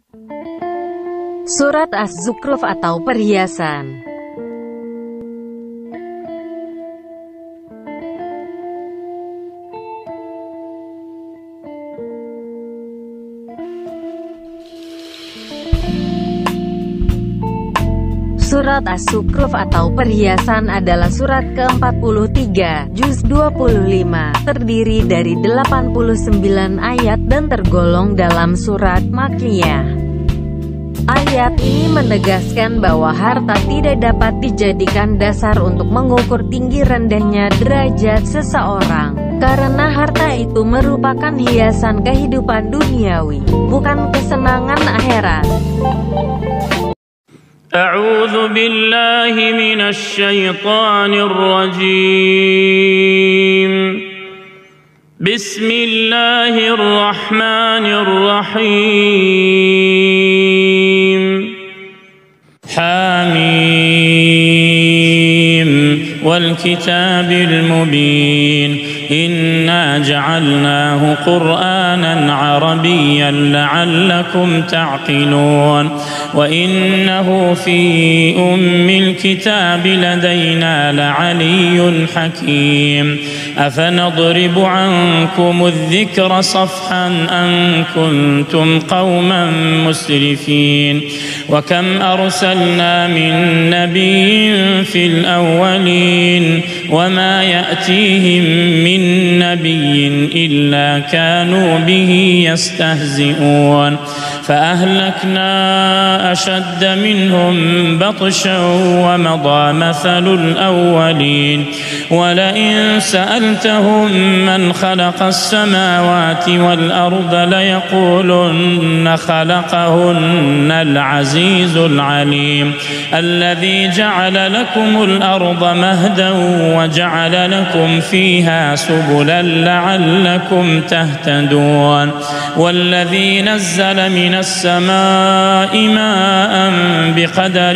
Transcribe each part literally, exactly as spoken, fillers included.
Surat Az-Zukhruf atau perhiasan. Surat Az-Zukhruf atau perhiasan adalah surat ke empat puluh tiga, juz dua puluh lima, terdiri dari delapan puluh sembilan ayat dan tergolong dalam surat Makkiyah. Ayat ini menegaskan bahwa harta tidak dapat dijadikan dasar untuk mengukur tinggi rendahnya derajat seseorang, karena harta itu merupakan hiasan kehidupan duniawi, bukan kesenangan akhirat. أعوذ بالله من الشيطان الرجيم بسم الله الرحمن الرحيم حميم والكتاب المبين إنا جعلناه قرآنا عربيا لعلكم تعقلون وإنه في أم الكتاب لدينا لعلي حكيم أفنضرب عنكم الذكر صفحا أن كنتم قوما مسرفين وكم أرسلنا من نبي في الأولين وما يأتيهم من نبي إلا كانوا به يستهزئون فأهلكنا أشد منهم بطشا ومضى مثل الأولين ولئن سألتهم من خلق السماوات والأرض ليقولن خلقهن العزيز العليم الذي جعل لكم الأرض مهدا وجعل لكم فيها سبلا لعلكم تهتدون والذي نزل من السماء ماء بقدر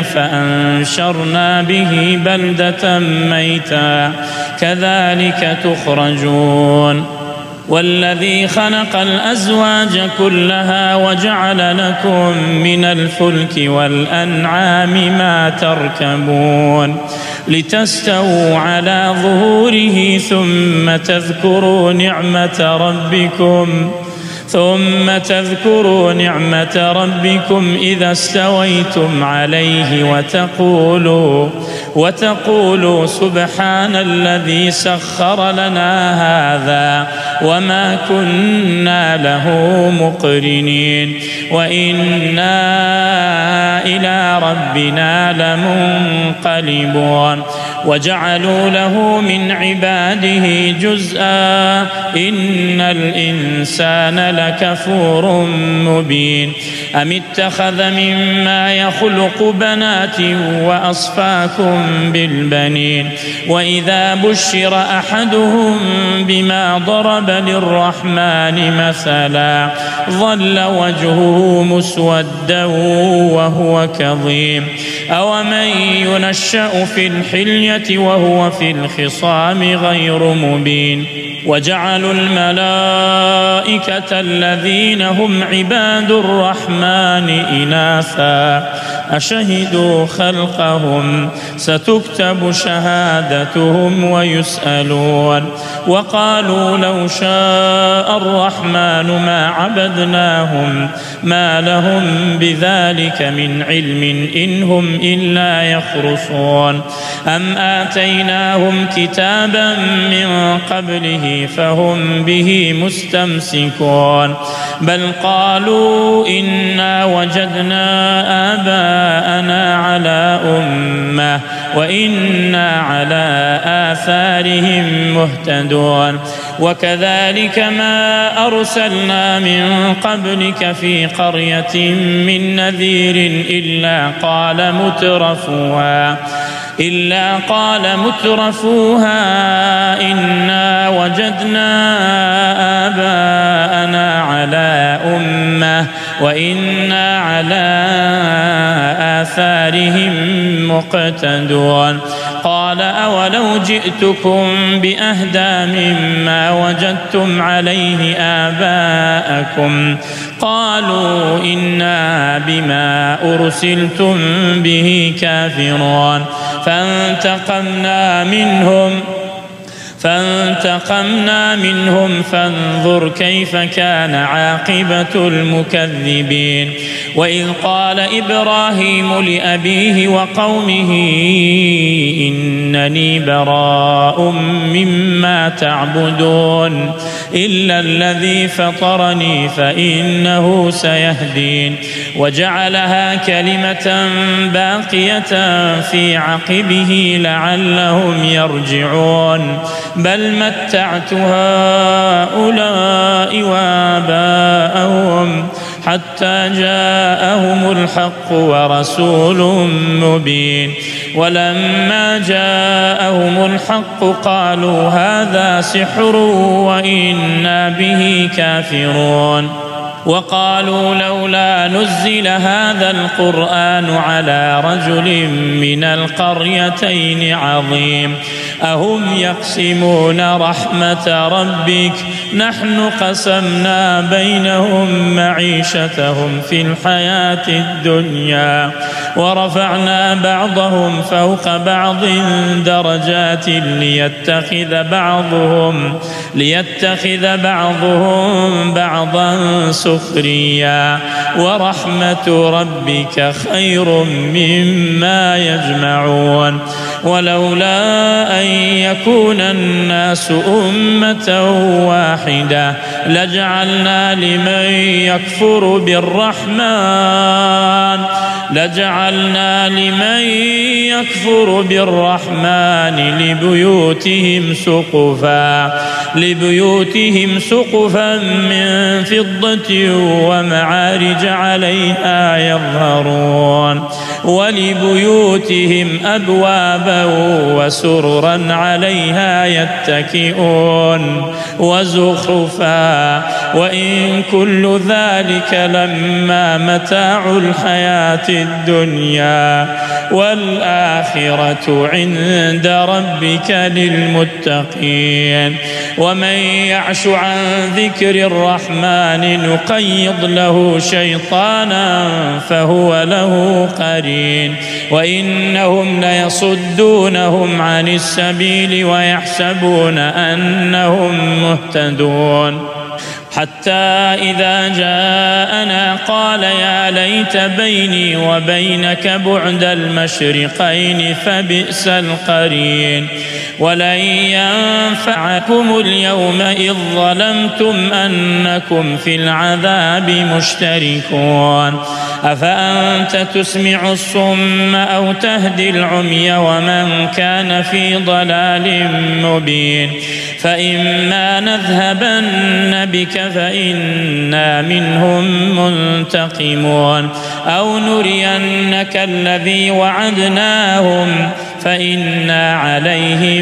فأنشرنا به بلدة ميتا كذلك تخرجون والذي خلق الأزواج كلها وجعل لكم من الفلك والأنعام ما تركبون لتستووا على ظهوره ثم تذكروا نعمة ربكم ثم تذكروا نعمة ربكم إذا استويتم عليه وتقولوا وتقولوا سبحان الذي سخر لنا هذا وما كنا له مقرنين وإنا إلى ربنا لمنقلبون وجعلوا له من عباده جزءا إن الإنسان لكفور مبين أم اتخذ مما يخلق بنات وأصفاكم بالبنين وإذا بشر أحدهم بما ضرب للرحمن مثلا ظل وجهه مسودا وهو كظيم أومن ينشأ في الحلية وهو في الخصام غير مبين وجعلوا الملائكة الذين هم عباد الرحمن إناثا أشهدوا خلقهم ستكتب شهادتهم ويسألون وقالوا لو شاء الرحمن ما عبدناهم ما لهم بذلك من علم إن هم إلا يخرصون أم آتيناهم كتابا من قبله فهم به مستمسكون بل قالوا إنا وجدنا آباءنا على أمة وإنا على آثارهم مهتدون وكذلك ما أرسلنا من قبلك في قرية من نذير إلا قال مترفوها إلا قال مترفوها إنا وجدنا آباءنا على أمة وإنا على آثارهم مقتدون قال أولو جئتكم بأهدى مما وجدتم عليه آباءكم قالوا إنا بما أرسلتم به كافرون فانتقمنا منهم فانتقمنا منهم فانظر كيف كان عاقبة المكذبين. وإذ قال إبراهيم لأبيه وقومه إنني براء مما تعبدون إلا الذي فطرني فإنه سيهدين وجعلها كلمة باقية في عقبه لعلهم يرجعون بل متعت هؤلاء وآباءهم حتى جاءهم الحق ورسول مبين ولما جاءهم الحق قالوا هذا سحر وإنا به كافرون وقالوا لولا نزل هذا القرآن على رجل من القريتين عظيم أهم يقسمون رحمة ربك نحن قسمنا بينهم معيشتهم في الحياة الدنيا ورفعنا بعضهم فوق بعض درجات ليتخذ بعضهم ليتخذ بعضهم بعضا سخريا ورحمة ربك خير مما يجمعون ولولا أن يكون الناس أمة واحدة لجعلنا لمن يكفر بالرحمن لجعلنا لمن يكفر بالرحمن لبيوتهم سقفا لبيوتهم سقفا من فضة ومعارج عليها يظهرون ولبيوتهم أبوابا وسررا عليها يتكئون وزخرفا وإن كل ذلك لما متاع الحياة الدنيا والآخرة عند ربك للمتقين ومن يعش عن ذكر الرحمن نقيض له شيطانا فهو له قرين وإنهم ليصدونهم عن السبيل ويحسبون أنهم مهتدون حتى إذا جاءنا قال يا ليت بيني وبينك بعد المشرقين فبئس القرين ولن ينفعكم اليوم إذ ظلمتم أنكم في العذاب مشتركون أفأنت تسمع الصم أو تهدي العمي ومن كان في ضلال مبين فإما نذهبن بك فإنا منهم منتقمون أو نرينك الذي وعدناهم فإنا عليهم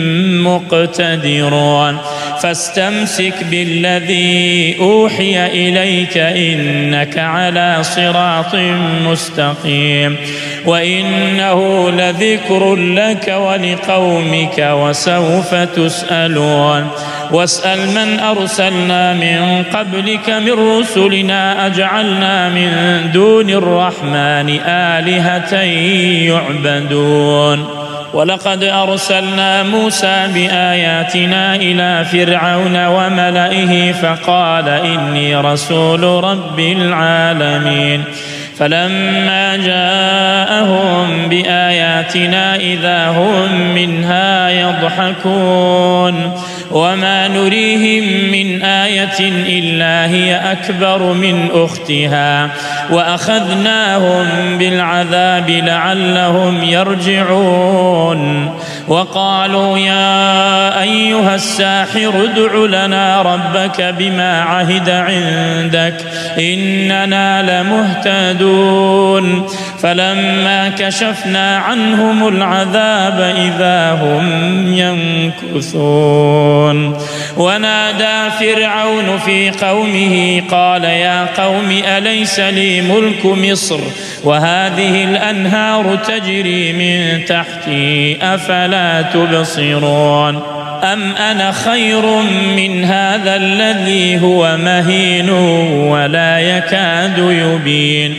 مقتدرون فاستمسك بالذي أوحي إليك إنك على صراط مستقيم وإنه لذكر لك ولقومك وسوف تسألون واسأل من أرسلنا من قبلك من رسلنا أجعلنا من دون الرحمن آلهة يعبدون ولقد أرسلنا موسى بآياتنا إلى فرعون وملئه فقال إني رسول رب العالمين فلما جاءهم بآياتنا إذا هم منها يضحكون وما نريهم من آية إلا هي أكبر من أختها وأخذناهم بالعذاب لعلهم يرجعون وقالوا يا أيها الساحر ادع لنا ربك بما عهد عندك إننا لمهتدون فلما كشفنا عنهم العذاب إذا هم ينكثون ونادى فرعون في قومه قال يا قوم أليس لي ملك مصر وهذه الأنهار تجري من تحتي أفلا تبصرون أم أنا خير من هذا الذي هو مهين ولا يكاد يبين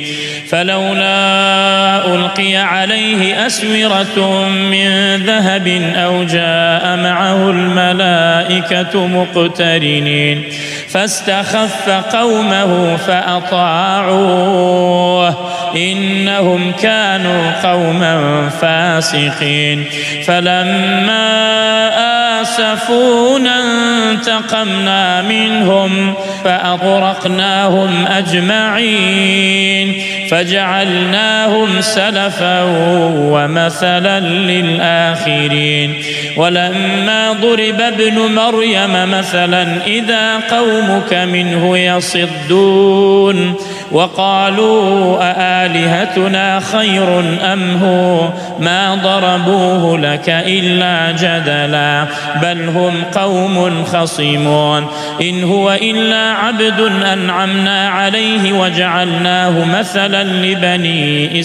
فلولا ألقي عليه أسورة من ذهب أو جاء معه الملائكة مقترنين فاستخف قومه فأطاعوه إنهم كانوا قوما فاسقين فلما آسفونا انتقمنا منهم فأغرقناهم أجمعين فجعلناهم سلفا ومثلا للآخرين ولما ضرب ابن مريم مثلا إذا قومك منه يصدون وقالوا أآلهتنا خير أم هو ما ضربوه لك إلا جدلا بل هم قوم خصمون إن هو إلا عبد أنعمنا عليه وجعلناه مثلا لبني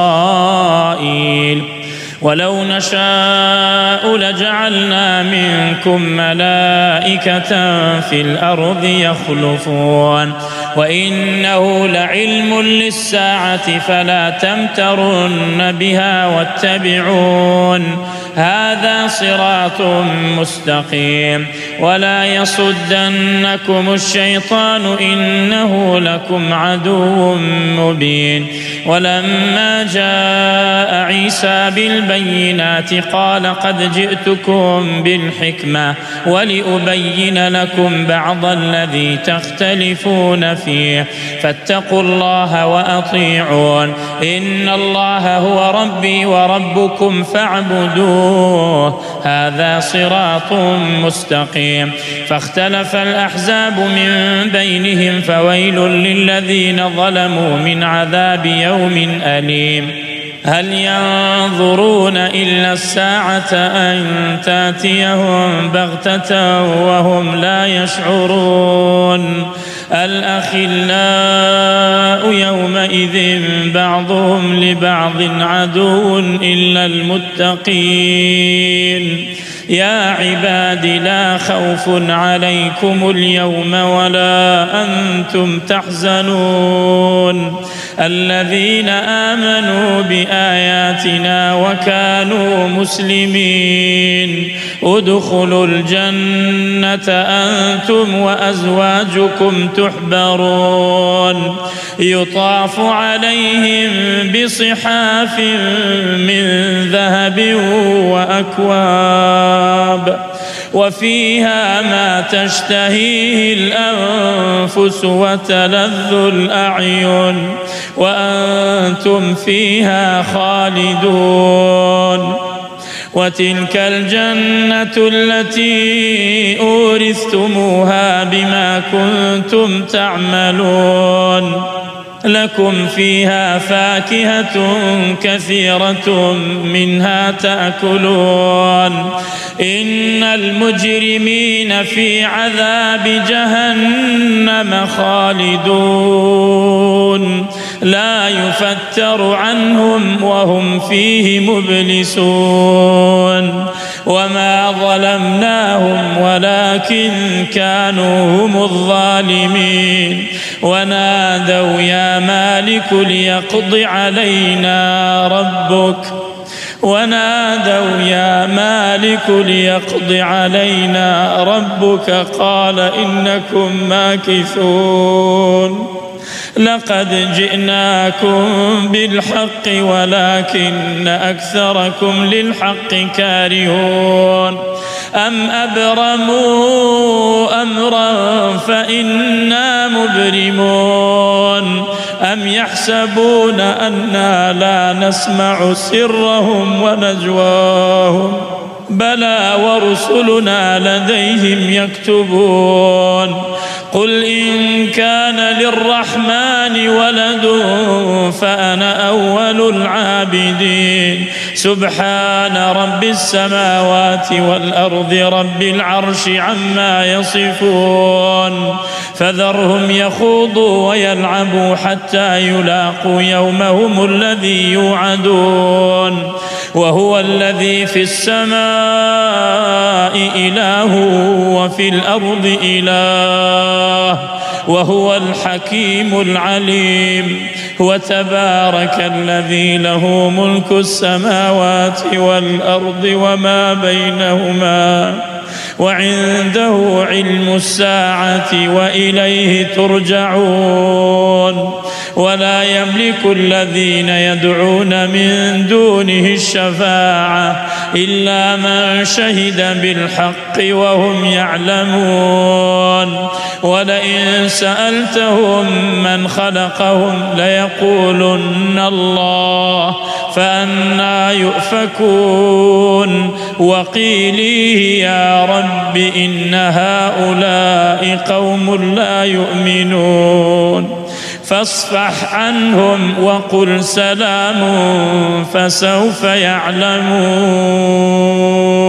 إسرائيل ولو نشاء لجعلنا منكم ملائكة في الأرض يخلفون وإنه لعلم للساعة فلا تمترن بها واتبعون هذا صراط مستقيم ولا يصدنكم الشيطان إنه لكم عدو مبين ولما جاء عيسى بالبينات قال قد جئتكم بالحكمة ولأبين لكم بعض الذي تختلفون فيه فاتقوا الله وأطيعون إن الله هو ربي وربكم فاعبدوه هذا صراط مستقيم فاختلف الأحزاب من بينهم فويل للذين ظلموا من عذاب يوم أليم هل ينظرون إلا الساعة أن تأتيهم بغتة وهم لا يشعرون الأخلاء يومئذ بعضهم لبعض عدو إلا المتقين يا عباد لا خوف عليكم اليوم ولا أنتم تحزنون الذين آمنوا بآياتنا وكانوا مسلمين ادخلوا الجنة أنتم وأزواجكم تحبرون يطاف عليهم بصحاف من ذهب وأكواب وفيها ما تشتهيه الأنفس وتلذ الأعين وأنتم فيها خالدون وتلك الجنة التي أورثتموها بما كنتم تعملون لكم فيها فاكهة كثيرة منها تأكلون إن المجرمين في عذاب جهنم خالدون لا يفتر عنهم وهم فيه مبلسون وما ظلمناهم ولكن كانوا هم الظالمين ونادوا يا مالك ليقض علينا ربك ونادوا يا مالك ليقض علينا ربك قال إنكم ماكثون لقد جئناكم بالحق ولكن أكثركم للحق كارهون أم أبرموا أمرا فإنا مبرمون أم يحسبون أنا لا نسمع سرهم ونجواهم بلى ورسلنا لديهم يكتبون قل إن كان للرحمن ولد فأنا أول العابدين سبحان رب السماوات والأرض رب العرش عما يصفون فذرهم يخوضوا ويلعبوا حتى يلاقوا يومهم الذي يوعدون وهو الذي في السماء إله وفي الأرض إله وهو الحكيم العليم وتبارك الذي له ملك السماوات والأرض وما بينهما وعنده علم الساعة وإليه ترجعون ولا يملك الذين يدعون من دونه الشفاعة إلا من شهد بالحق وهم يعلمون ولئن سألتهم من خلقهم ليقولن الله فأنى يؤفكون وقيليه يا رب إن هؤلاء قوم لا يؤمنون فاصفح عنهم وقل سلام فسوف يعلمون.